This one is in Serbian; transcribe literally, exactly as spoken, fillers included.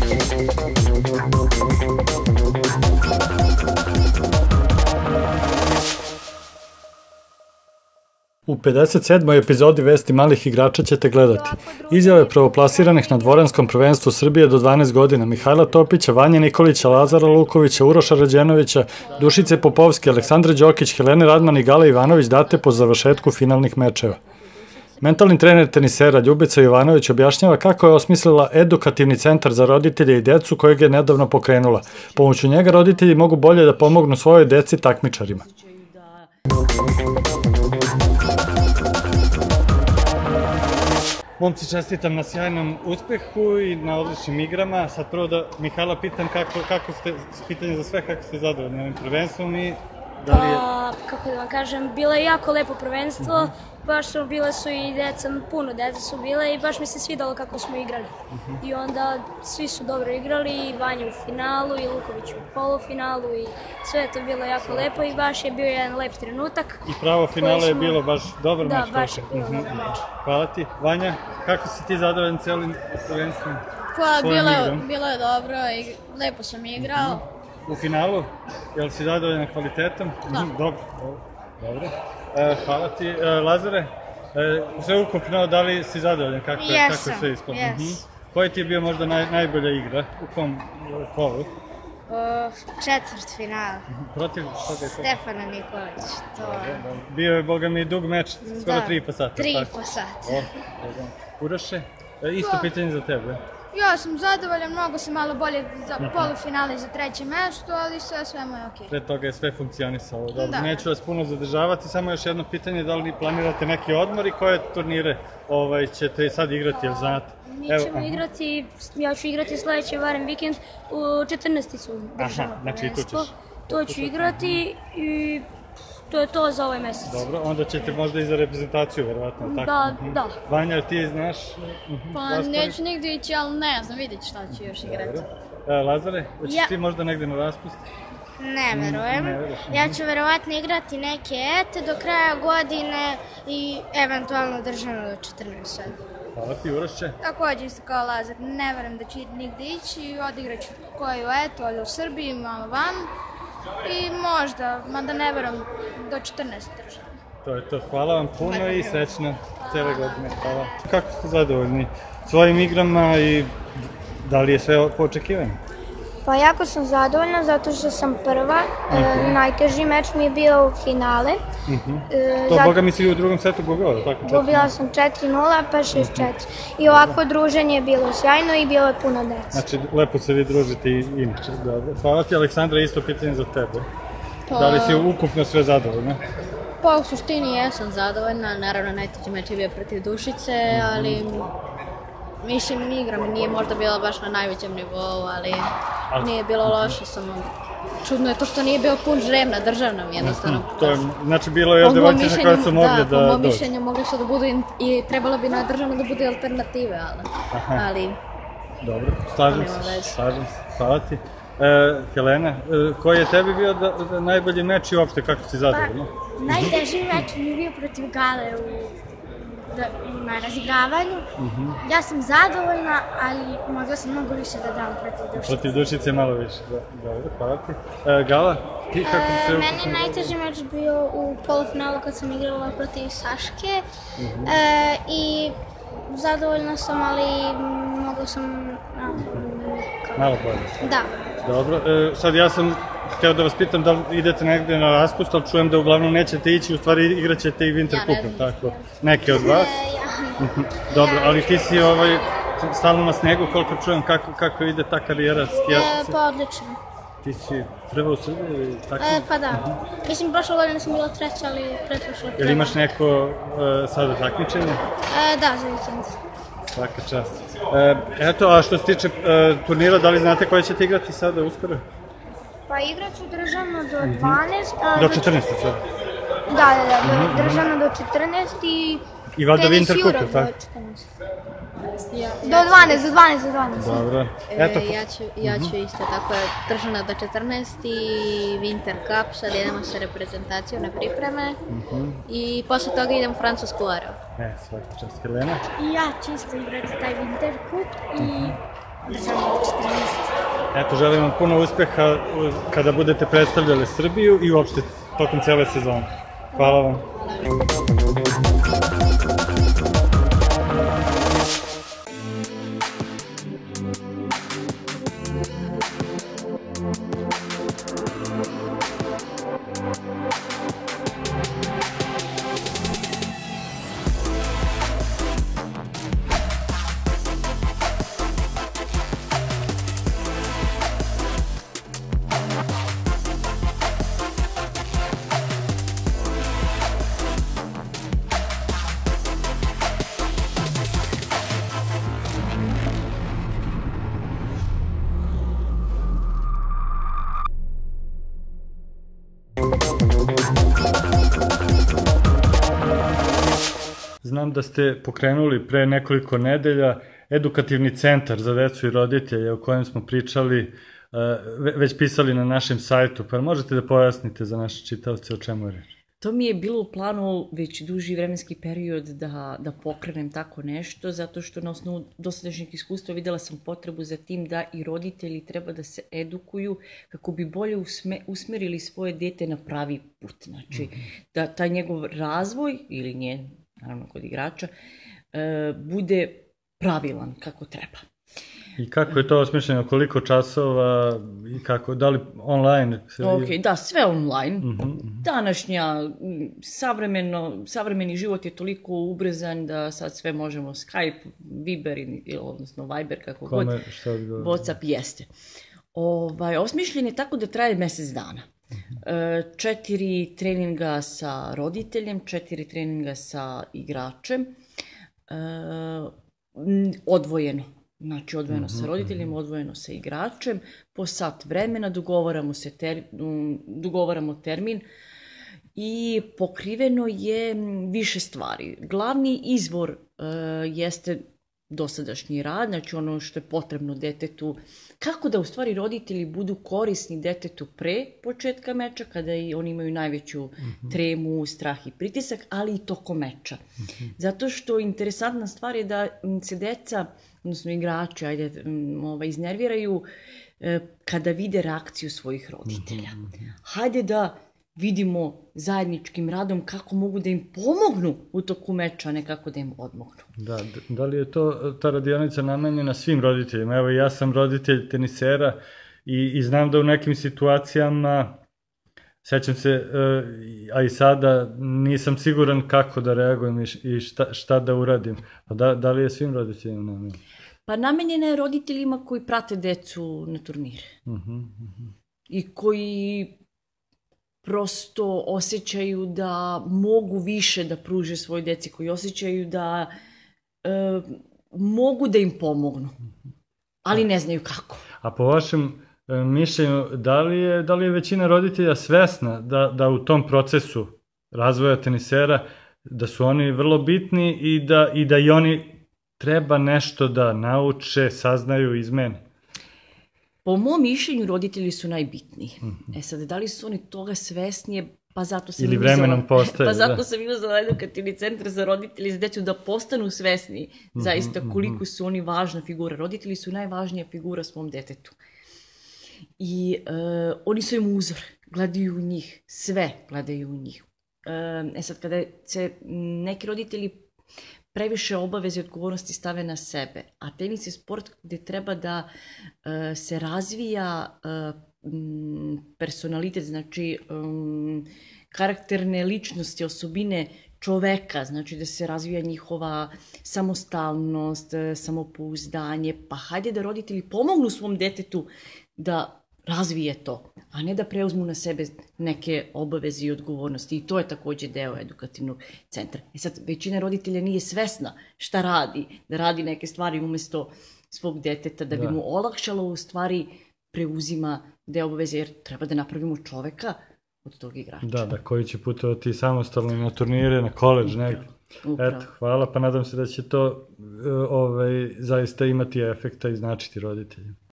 U pedeset sedmoj epizodi Vesti malih igrača ćete gledati izjave prvoplasiranih na dvoranskom prvenstvu Srbije do dvanaest godina Mihajla Topića, Vanje Nikolića, Lazara Lukovića, Uroša Rađenovića, Dušice Popovske, Aleksandre Đokić, Helene Radman i Gale Ivanović date po završetku finalnih mečeva. Mentalni trener tenisera Ljubica Jovanović objašnjava kako je osmislila edukativni centar za roditelje i decu kojeg je nedavno pokrenula. Pomoću njega roditelji mogu bolje da pomognu svojoj deci takmičarima. Momci, čestitam na sjajnom uspehu i na odličnim igrama. Sad prvo da Mihajla pitam kako ste, pitanje za sve, kako ste zadovoljni ovim prvenstvom i da li je... Pa, kako da vam kažem, bilo je jako lepo prvenstvo, baš su, bile su i deca, puno deca su bile i baš mi se svidalo kako smo igrali. I onda svi su dobro igrali, i Vanja u finalu, i Luković u polufinalu i sve je to bilo jako lepo i baš je bio jedan lep trenutak. I pravo finale je bilo baš dobar meč. Da, baš je bilo dobar meč. Hvala ti. Vanja, kako si ti zadovoljan cijelim prvenstvom? Pa, bilo je dobro i lepo sam igrao. U finalu, je li si zadovoljan kvalitetom? Da. Dobro, dobro. Hvala ti. Lazare, sve ukupno, da li si zadovoljan kako je sve ispalo? Jesam, Koji ti je bio možda najbolja igra? U kom kolu? Četvrt finala. Protiv? Stefana Nikolić. Bio je, boga mi, dug meč, skoro tri i po sata. Tri i po sata. Uroše, isto pitanje za tebe. Ja sam zadovoljan, mnogo sam malo bolje za polufinale i za treće mesto, ali sve svemo je okej. Pre toga je sve funkcionisalo. Dobro, neću vas puno zadržavati, samo još jedno pitanje, da li planirate neki odmor i koje turnire ćete sad igrati, jel znate? Mi ćemo igrati, ja ću igrati sljedeći varem vikend u četrnaesticu državno prvenstvo. To ću igrati i to je to za ovaj mesec. Dobro, onda ćete možda i za reprezentaciju, verovatno, tako? Da, da. Vanja, ti znaš? Pa neću nigde ići, ali ne znam, vidjet šta ću još igrati. Lazare, hoćeš ti možda negde na raspust? Ne verujem. Ja ću verovatno igrati neke ete do kraja godine i eventualno državno do četrnaest. Hvala ti, Urošće. Također isto kao Lazar, ne verujem da ću nigde ići, odigrat ću koju etu, ovdje u Srbiji, malo van. I možda, mada ne verujem, do četrnaest država. To je to, hvala vam puno i srećno cijele godine, hvala. Kako ste zadovoljni svojim igrama i da li je sve po očekivanju? Pa jako sam zadovoljna zato što sam prva, najteži meč mi je bio u finale. To boga mi si u drugom setu gubila, tako? Gubila sam četiri nula pa šest četiri. I ovako druženje je bilo sjajno i bilo je puno dece. Znači, lepo se vi družite i inače, dobro. Hvala ti, Aleksandra, isto pitanje za tebe. Da li si ukupno sve zadovoljna? Pa u suštini jesam zadovoljna, naravno najteži meč je bio protiv Dušice, ali mislim igra mi nije možda bila baš na najvećem nivou, ali nije bilo loše, samo čudno je to što nije bio pun žreb na državnom jednostavno. Znači bilo je devojčica koja su mogli da dođu. Da, po mom mišljenju mogli su da budu i trebalo bi na državnom da bude alternative, ali... Dobro, slažem se, slažem se, hvala ti. Helena, koji je tebi bio najbolji meč i uopšte kako si zadovoljna? Najteži meč mi je bio protiv Gale na razigravanju. Ja sam zadovoljna, ali mogla sam mnogo više da dam protiv Dušice. Protiv Dušice malo više, dobro, hvala ti. Gala, ti kako se... Meni je najteži meč bio u polufinalu kad sam igrala protiv Saške i zadovoljna sam, ali mogla sam... Malo bolje? Da. Dobro, sad ja sam htio da vas pitam da li idete negdje na raspust, ali čujem da uglavnom nećete ići, u stvari igrat ćete i Winter Cup, tako? Neke od vas? Dobro, ali ti si stalno na snegu, koliko čujem, kako ide ta karijera skijačice? Pa odlično. Ti si prva u Srbiji ili tako? Pa da. Mislim, prošle godine sam bila treća, ali pretprošla prva. Ili imaš neko sada takmičenje? Da, za vikend. Svaka čast. Eto, a što se tiče turnira, da li znate koje ćete igrati sada uskoro? Pa igrat ću državno do dvanaest. Do četrnaest, sad? Da, da, da, državno do četrnaest i tenis Euro do četrnaest. Do dvanaest, do dvanaest, do dvanaest. Dobro. Ja ću isto tako državno do četrnaest i Winter Cup, sad idemo sa reprezentacijom na pripreme i posle toga idem u Francusku Arau. E, svaka čast, Helena. I ja ću isto igrati taj Winter Cup i državno četrnaest. Eto, želim vam puno uspeha kada budete predstavljali Srbiju i uopšte tokom cele sezone. Hvala vam. Znam da ste pokrenuli pre nekoliko nedelja edukativni centar za decu i roditelje o kojem smo pričali, već pisali na našem sajtu, pa možete da pojasnite za naše čitaoce o čemu je reč? To mi je bilo u planu već duži vremenski period da, da pokrenem tako nešto, zato što na osnovu dosadašnjeg iskustva videla sam potrebu za tim da i roditelji treba da se edukuju kako bi bolje usme, usmerili svoje dete na pravi put. Znači, da taj njegov razvoj, ili njen, naravno kod igrača, e, bude pravilan kako treba. I kako je to osmišljeno, koliko časova i kako, da li online? Ok, da, sve online. Uh-huh. Današnja, savremeno, savremeni život je toliko ubrzan da sad sve možemo Skype, Viber, odnosno Viber, kako Kome, god, WhatsApp jeste. Ovaj, osmišljen je tako da traje mesec dana. Uh-huh. Četiri treninga sa roditeljem, četiri treninga sa igračem, uh, odvojeno. Znači, odvojeno sa roditeljem, odvojeno sa igračem, po sat vremena dogovaramo, se ter, dogovaramo termin i pokriveno je više stvari. Glavni izvor uh, jeste dosadašnji rad, znači ono što je potrebno detetu, kako da u stvari roditelji budu korisni detetu pre početka meča, kada i oni imaju najveću uh-huh. tremu, strah i pritisak, ali i tokom meča. Uh-huh. Zato što interesantna stvar je da se deca, odnosno igrači, ajde, ovaj, iznerviraju eh, kada vide reakciju svojih roditelja. Uh-huh. Hajde da vidimo zajedničkim radom kako mogu da im pomognu u toku meča, a ne kako da im odmognu. Da, da li je to, ta radionica namenjena svim roditeljima? Evo, ja sam roditelj tenisera i, i znam da u nekim situacijama, sećam se, a i sada nisam siguran kako da reagujem i šta, šta da uradim. A da, da li je svim roditeljima namenjena? Pa namenjena je roditeljima koji prate decu na turnire. Uh-huh, uh-huh. I koji prosto osjećaju da mogu više da pruže svoj deci, koji osjećaju da e, mogu da im pomognu, ali ne znaju kako. A po vašem e, mišljenju, da li je, da li je većina roditelja svesna da, da u tom procesu razvoja tenisera, da su oni vrlo bitni i da i, da i oni treba nešto da nauče, saznaju, izmene? Po mom mišljenju, roditelji su najbitniji. Mm-hmm. E sad, da li su oni toga svesnije, pa zato sam ili vremenom postaje, pa zato da. sam uzela edukativni centar za roditelji za decu da postanu svesni mm-hmm, zaista koliko mm-hmm. su oni važna figura. Roditelji su najvažnija figura svom detetu. I uh, oni su im uzor, gledaju u njih, sve gledaju u njih. Uh, e sad, kada se neki roditelji previše obaveze i odgovornosti stave na sebe, a tenis je sport gde treba da uh, se razvija uh, personalitet, znači um, karakterne ličnosti, osobine čoveka, znači da se razvija njihova samostalnost, samopouzdanje, pa hajde da roditelji pomognu svom detetu da razvije to, a ne da preuzmu na sebe neke obaveze i odgovornosti. I to je takođe deo edukativnog centra. E sad, većina roditelja nije svesna šta radi, da radi neke stvari umesto svog deteta, da bi da. mu olakšalo u stvari preuzima deo obaveze, jer treba da napravimo čoveka od tog igrača. Da, da, koji će putovati samostalno na turnire, na koleđ, negdje. Eto, hvala, pa nadam se da će to ovaj, zaista imati efekta i značiti roditeljima.